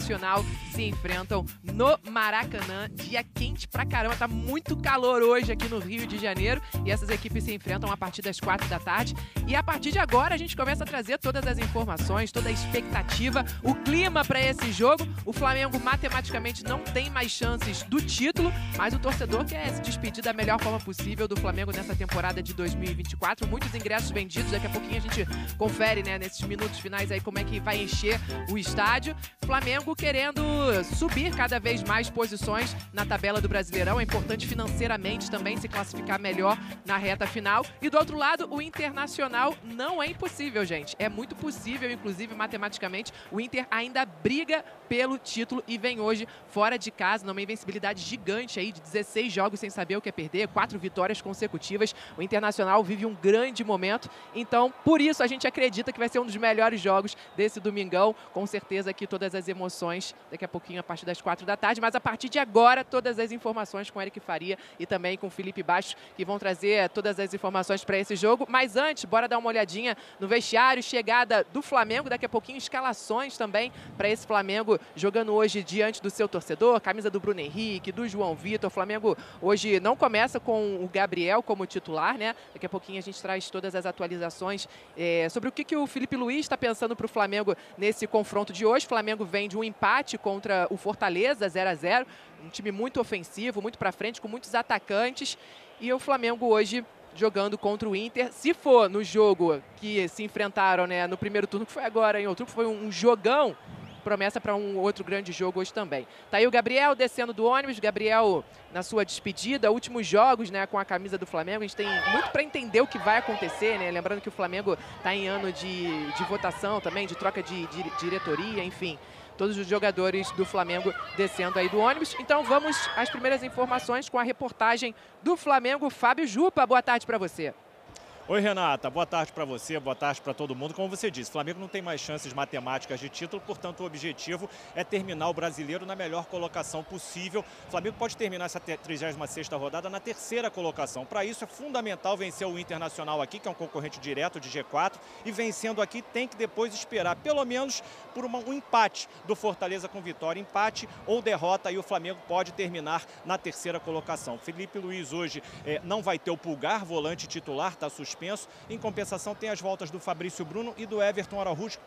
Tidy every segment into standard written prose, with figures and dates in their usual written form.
Internacional se enfrentam no Maracanã. Dia quente pra caramba, tá muito calor hoje aqui no Rio de Janeiro e essas equipes se enfrentam a partir das 4 da tarde. E a partir de agora a gente começa a trazer todas as informações, toda a expectativa, o clima para esse jogo. O Flamengo matematicamente não tem mais chances do título, mas o torcedor quer se despedir da melhor forma possível do Flamengo nessa temporada de 2024. Muitos ingressos vendidos, daqui a pouquinho a gente confere, né, nesses minutos finais aí como é que vai encher o estádio. Flamengo querendo subir cada vez mais posições na tabela do Brasileirão. É importante financeiramente também se classificar melhor na reta final. E do outro lado, o Internacional não é impossível, gente. É muito possível, inclusive matematicamente. O Inter ainda briga pelo título e vem hoje fora de casa, numa invencibilidade gigante aí de 16 jogos sem saber o que é perder, 4 vitórias consecutivas. O Internacional vive um grande momento. Então, por isso a gente acredita que vai ser um dos melhores jogos desse domingão. Com certeza aqui todas as emoções daqui a pouquinho a partir das 4 da tarde, mas a partir de agora todas as informações com Eric Faria e também com Felipe Bastos, que vão trazer todas as informações para esse jogo. Mas antes, bora dar uma olhadinha no vestiário, chegada do Flamengo, daqui a pouquinho escalações também para esse Flamengo jogando hoje diante do seu torcedor, camisa do Bruno Henrique, do João Vitor. O Flamengo hoje não começa com o Gabriel como titular, né? Daqui a pouquinho a gente traz todas as atualizações sobre o que o Felipe Luiz está pensando para o Flamengo nesse confronto de hoje. O Flamengo vem de um empate contra o Fortaleza, 0-0, um time muito ofensivo, muito para frente, com muitos atacantes, e o Flamengo hoje jogando contra o Inter. Se for no jogo que se enfrentaram, né, no primeiro turno, que foi agora em outubro, foi um jogão, promessa para um outro grande jogo hoje também. Tá aí o Gabriel descendo do ônibus, Gabriel na sua despedida, últimos jogos, né, com a camisa do Flamengo. A gente tem muito para entender o que vai acontecer, né? Lembrando que o Flamengo está em ano de votação também, de troca de diretoria, enfim. Todos os jogadores do Flamengo descendo aí do ônibus. Então vamos às primeiras informações com a reportagem do Flamengo. Fábio Jupa, boa tarde para você. Oi, Renata. Boa tarde para você, boa tarde para todo mundo. Como você disse, o Flamengo não tem mais chances matemáticas de título, portanto o objetivo é terminar o Brasileiro na melhor colocação possível. O Flamengo pode terminar essa 36ª rodada na terceira colocação. Para isso é fundamental vencer o Internacional aqui, que é um concorrente direto de G4, e vencendo aqui tem que depois esperar pelo menos por um empate do Fortaleza com vitória. Empate ou derrota e o Flamengo pode terminar na terceira colocação. Felipe Luiz hoje não vai ter o Pulgar, volante titular, está suspenso. Em compensação, tem as voltas do Fabrício Bruno e do Everton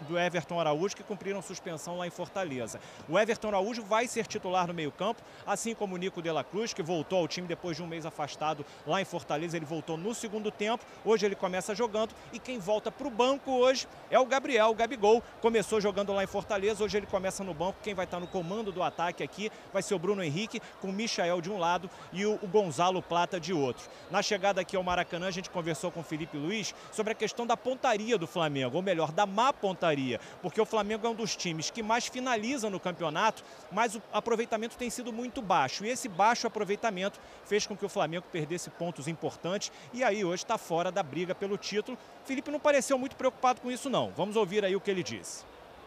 Araújo, que cumpriram suspensão lá em Fortaleza. O Everton Araújo vai ser titular no meio-campo, assim como o Nico de la Cruz, que voltou ao time depois de um mês afastado lá em Fortaleza. Ele voltou no segundo tempo. Hoje ele começa jogando e quem volta para o banco hoje é o Gabriel, o Gabigol. Começou jogando lá em Fortaleza, hoje ele começa no banco. Quem vai estar no comando do ataque aqui vai ser o Bruno Henrique, com o Michael de um lado e o Gonzalo Plata de outro. Na chegada aqui ao Maracanã, a gente conversou com o Felipe Luiz sobre a questão da pontaria do Flamengo, ou melhor, da má pontaria, porque o Flamengo é um dos times que mais finaliza no campeonato, mas o aproveitamento tem sido muito baixo, e esse baixo aproveitamento fez com que o Flamengo perdesse pontos importantes, e aí hoje está fora da briga pelo título. Felipe não pareceu muito preocupado com isso não, vamos ouvir aí o que ele disse.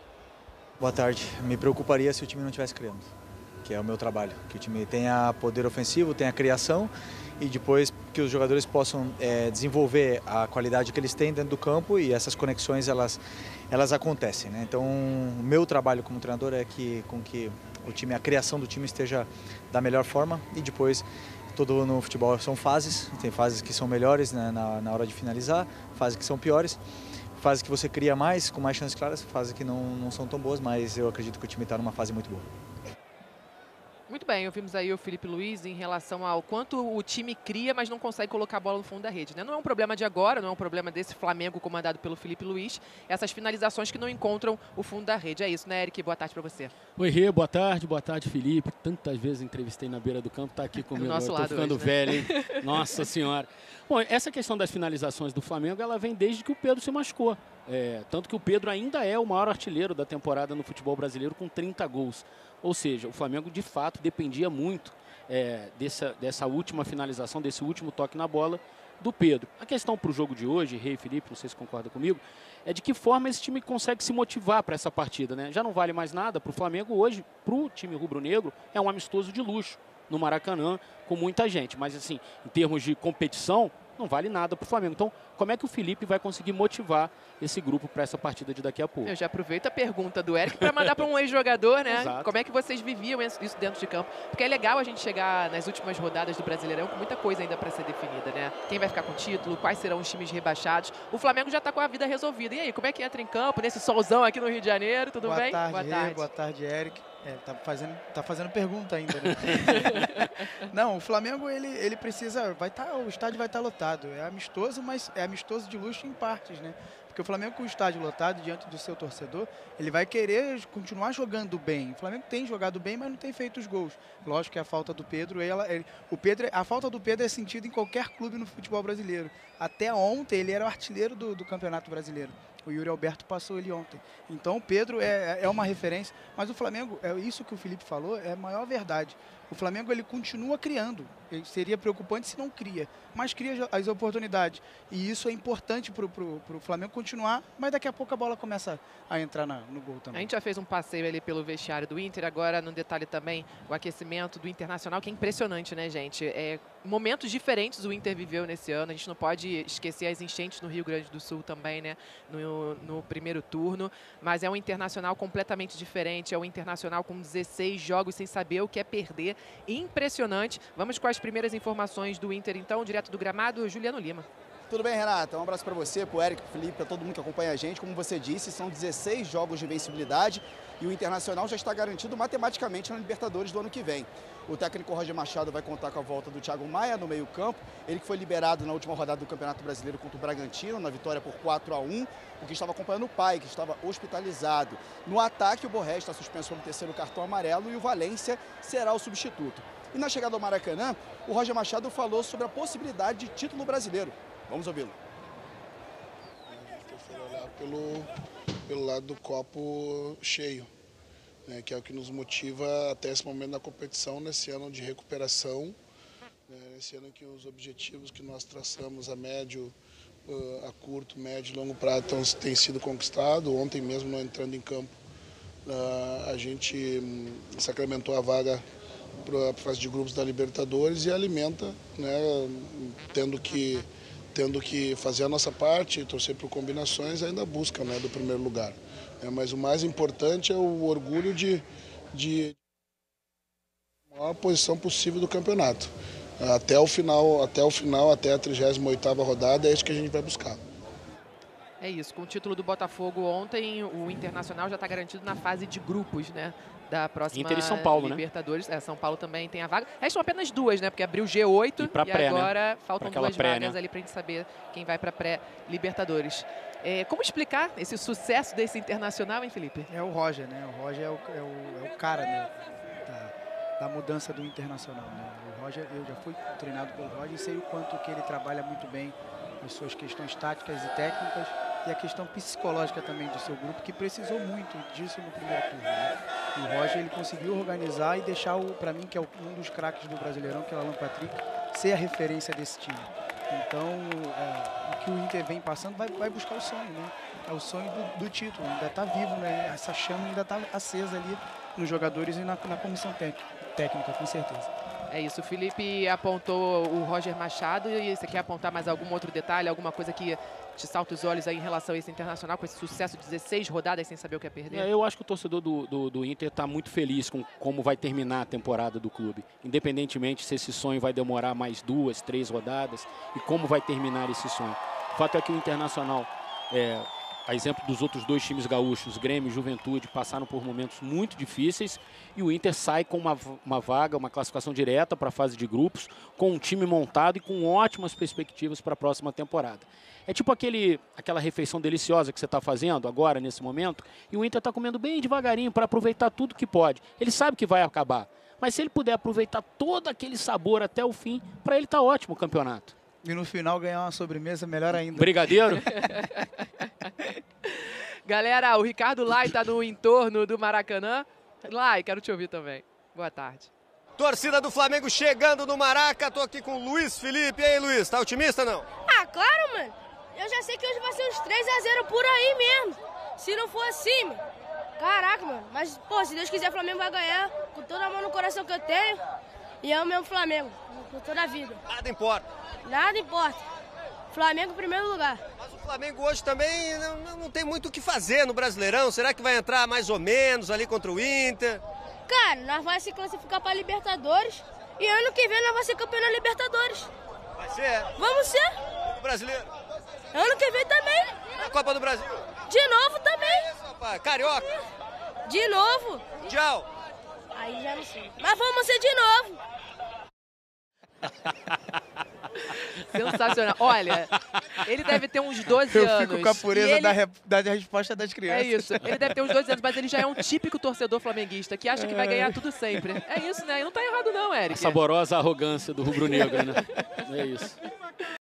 Boa tarde, me preocuparia se o time não estivesse criando, que é o meu trabalho, que o time tenha poder ofensivo, tenha criação, e depois que os jogadores possam desenvolver a qualidade que eles têm dentro do campo, e essas conexões elas acontecem, né? Então o meu trabalho como treinador é com que a criação do time esteja da melhor forma, e depois todo no futebol são fases, tem fases que são melhores, né, na hora de finalizar, fases que são piores, fases que você cria mais, com mais chances claras, fases que não são tão boas, mas eu acredito que o time está numa fase muito boa. Muito bem, ouvimos aí o Felipe Luiz em relação ao quanto o time cria, mas não consegue colocar a bola no fundo da rede, né? Não é um problema de agora, não é um problema desse Flamengo comandado pelo Felipe Luiz, essas finalizações que não encontram o fundo da rede. É isso, né, Eric? Boa tarde para você. Oi, Rê, boa tarde, Felipe. Tantas vezes entrevistei na beira do campo, tá aqui comigo. Nosso lado tô ficando hoje, né? velho, hein? Nossa Senhora. Bom, essa questão das finalizações do Flamengo, ela vem desde que o Pedro se machucou. Tanto que o Pedro ainda é o maior artilheiro da temporada no futebol brasileiro, com 30 gols. Ou seja, o Flamengo de fato dependia muito dessa última finalização, desse último toque na bola do Pedro. A questão para o jogo de hoje, Rei e Felipe, não sei se concorda comigo, é de que forma esse time consegue se motivar para essa partida, né? Já não vale mais nada para o Flamengo hoje, para o time rubro-negro, é um amistoso de luxo no Maracanã, com muita gente. Mas assim, em termos de competição, não vale nada para o Flamengo. Então, como é que o Felipe vai conseguir motivar esse grupo para essa partida de daqui a pouco? Eu já aproveito a pergunta do Eric para mandar para um ex-jogador, né? Exato. Como é que vocês viviam isso dentro de campo? Porque é legal a gente chegar nas últimas rodadas do Brasileirão com muita coisa ainda para ser definida, né? Quem vai ficar com o título, quais serão os times rebaixados. O Flamengo já está com a vida resolvida. E aí, como é que entra em campo nesse solzão aqui no Rio de Janeiro? Tudo boa bem? Tarde, boa tarde. Boa tarde, Eric. Tá fazendo pergunta ainda, né? Não, o Flamengo, ele precisa... o estádio vai estar lotado. É amistoso, mas é amistoso de luxo em partes, né? Porque o Flamengo com o estádio lotado diante do seu torcedor, ele vai querer continuar jogando bem. O Flamengo tem jogado bem, mas não tem feito os gols. Lógico que a falta do Pedro, a falta do Pedro é sentida em qualquer clube no futebol brasileiro. Até ontem ele era o artilheiro do Campeonato Brasileiro. O Yuri Alberto passou ele ontem. Então o Pedro é uma referência. Mas o Flamengo, isso que o Felipe falou, é a maior verdade. O Flamengo ele continua criando. Seria preocupante se não cria, mas cria as oportunidades. E isso é importante para o Flamengo continuar, mas daqui a pouco a bola começa a entrar no gol também. A gente já fez um passeio ali pelo vestiário do Inter, agora no detalhe também o aquecimento do Internacional, que é impressionante, né, gente? Momentos diferentes o Inter viveu nesse ano, a gente não pode esquecer as enchentes no Rio Grande do Sul também, né, no primeiro turno, mas é um Internacional completamente diferente, é um Internacional com 16 jogos sem saber o que é perder, impressionante. Vamos com as primeiras informações do Inter, então, direto do gramado, Juliano Lima. Tudo bem, Renata? Um abraço para você, para o Eric, para o Felipe, para todo mundo que acompanha a gente. Como você disse, são 16 jogos de invencibilidade e o Internacional já está garantido matematicamente na Libertadores do ano que vem. O técnico Roger Machado vai contar com a volta do Thiago Maia no meio-campo. Ele que foi liberado na última rodada do Campeonato Brasileiro contra o Bragantino, na vitória por 4-1, porque estava acompanhando o pai, que estava hospitalizado. No ataque, o Borré está suspenso pelo terceiro cartão amarelo e o Valência será o substituto. E na chegada ao Maracanã, o Roger Machado falou sobre a possibilidade de título brasileiro. Vamos ouvi-lo. A gente tem que olhar pelo lado do copo cheio, né, que é o que nos motiva até esse momento da competição, nesse ano de recuperação, né, nesse ano que os objetivos que nós traçamos a médio, a curto, médio e longo prazo têm sido conquistados. Ontem mesmo, não entrando em campo, a gente sacramentou a vaga para a fase de grupos da Libertadores e alimenta, né, tendo que fazer a nossa parte, torcer por combinações, ainda busca, né, do primeiro lugar. Mas o mais importante é o orgulho de a maior posição possível do campeonato. Até o final, até a 38ª rodada, é isso que a gente vai buscar. É isso, com o título do Botafogo ontem, o Internacional já está garantido na fase de grupos, né? Da próxima Inter e São Paulo, Libertadores. Né? São Paulo também tem a vaga. Restam apenas duas, né? Porque abriu o G8 e agora faltam duas vagas ali para a gente saber quem vai para a pré-Libertadores. Como explicar esse sucesso desse Internacional, hein, Felipe? É o Roger, né? O Roger é o cara, né, da mudança do Internacional, né? O Roger, eu já fui treinado pelo Roger e sei o quanto que ele trabalha muito bem as suas questões táticas e técnicas e a questão psicológica também do seu grupo, que precisou muito disso no primeiro turno, né? E o Roger, ele conseguiu organizar e deixar, para mim, que é um dos craques do Brasileirão, que é o Alan Patrick, ser a referência desse time. Então, o que o Inter vem passando vai buscar o sonho, né? É o sonho do título, ainda está vivo, né? Essa chama ainda está acesa ali nos jogadores e na comissão técnica, com certeza. É isso, o Felipe apontou o Roger Machado e você quer apontar mais algum outro detalhe, alguma coisa que te salta os olhos aí em relação a esse Internacional, com esse sucesso de 16 rodadas sem saber o que é perder? Eu acho que o torcedor do Inter está muito feliz com como vai terminar a temporada do clube, independentemente se esse sonho vai demorar mais 2, 3 rodadas e como vai terminar esse sonho. O fato é que o Internacional, a exemplo dos outros dois times gaúchos, Grêmio e Juventude, passaram por momentos muito difíceis e o Inter sai com uma vaga, uma classificação direta para a fase de grupos, com um time montado e com ótimas perspectivas para a próxima temporada. É tipo aquela refeição deliciosa que você está fazendo agora, nesse momento, e o Inter está comendo bem devagarinho para aproveitar tudo que pode. Ele sabe que vai acabar, mas se ele puder aproveitar todo aquele sabor até o fim, para ele está ótimo o campeonato. E no final ganhar uma sobremesa, melhor ainda. Brigadeiro? Galera, o Ricardo Lai está no entorno do Maracanã. Lai, quero te ouvir também. Boa tarde. Torcida do Flamengo chegando no Maraca. Tô aqui com o Luiz Felipe. E aí, Luiz, tá otimista não? Ah, claro, mano. Eu já sei que hoje vai ser uns 3-0 por aí mesmo. Se não for assim, mano. Caraca, mano. Mas, pô, se Deus quiser, o Flamengo vai ganhar. Com toda a mão no coração que eu tenho. E é o mesmo Flamengo. Com toda a vida. Nada importa. Nada importa. Flamengo em primeiro lugar. Mas o Flamengo hoje também não tem muito o que fazer no Brasileirão. Será que vai entrar mais ou menos ali contra o Inter? Cara, nós vamos se classificar para Libertadores e ano que vem nós vamos ser campeão da Libertadores. Vai ser? Vamos ser. O brasileiro? Ano que vem também. A Copa do Brasil? De novo também. Rapaz, Carioca? De novo. Mundial? Aí já não sei. Mas vamos ser de novo. Sensacional. Olha, ele deve ter uns 12 Eu anos. fico com a pureza e da resposta das crianças. É isso. Ele deve ter uns 12 anos, mas ele já é um típico torcedor flamenguista que acha que vai ganhar tudo sempre. É isso, né? E não tá errado não, Eric. A saborosa arrogância do rubro-negro, né? É isso.